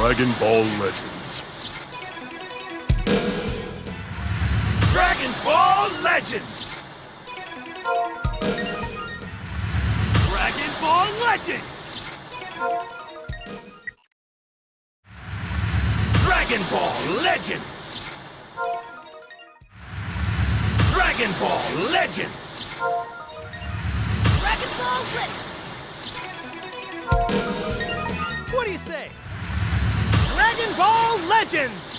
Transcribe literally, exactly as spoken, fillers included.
Dragon Ball Legends. Dragon Ball Legends! Dragon Ball Legends! Dragon Ball Legends! Dragon Ball Legends! Dragon Ball Legends! What do you say? Dragon Ball Legends!